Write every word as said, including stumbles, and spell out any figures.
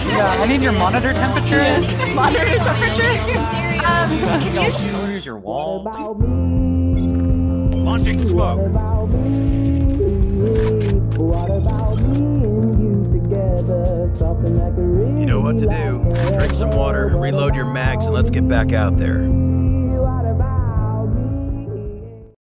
Yeah, I need your monitor temperature. Monitor temperature? um, can you... Here's your wall. Launching smoke. You know what to do. Drink some water, reload your mags, and let's get back out there.